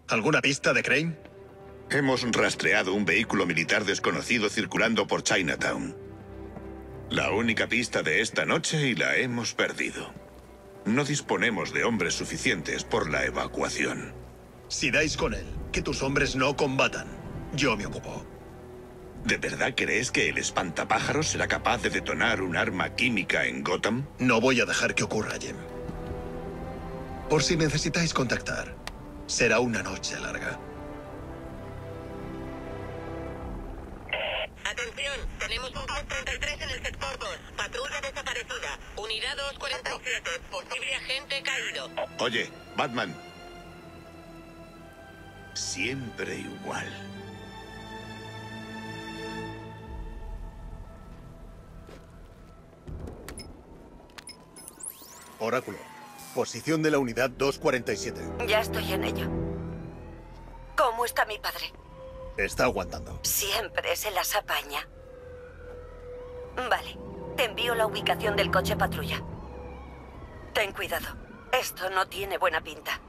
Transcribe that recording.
¿Alguna pista de Crane? Hemos rastreado un vehículo militar desconocido circulando por Chinatown. La única pista de esta noche y la hemos perdido. No disponemos de hombres suficientes por la evacuación. Si dais con él, que tus hombres no combatan. Yo me ocupo. ¿De verdad crees que el espantapájaros será capaz de detonar un arma química en Gotham? No voy a dejar que ocurra, Jim. Por si necesitáis contactar, será una noche larga. Atención, tenemos un 233 en el sector 2. Patrulla desaparecida. Unidad 247. Posible agente caído. Oye, Batman. Siempre igual. Oráculo. Posición de la unidad 247. Ya estoy en ello. ¿Cómo está mi padre? Está aguantando. Siempre se las apaña. Vale. Te envío la ubicación del coche patrulla. Ten cuidado. Esto no tiene buena pinta.